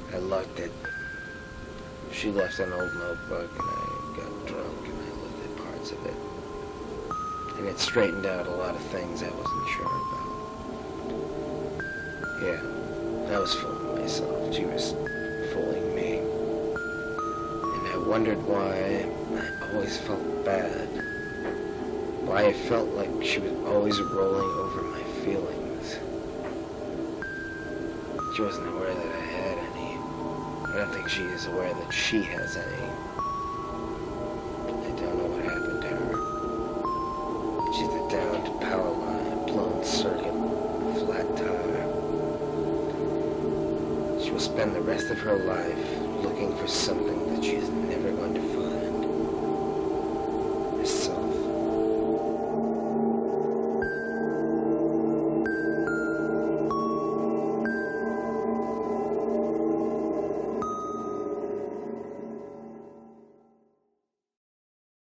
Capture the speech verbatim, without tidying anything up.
I looked at... She left an old notebook, and I got drunk, and I looked at parts of it. And it straightened out a lot of things I wasn't sure about. Yeah, I was fooling myself. She was fooling me. And I wondered why I always felt bad. Why I felt like she was always rolling over my feelings. She wasn't aware that I had any. I don't think she is aware that she has any. I don't know what happened to her. She's a downed power line, blown circuit, flat tire. She will spend the rest of her life looking for something that she is never going to find.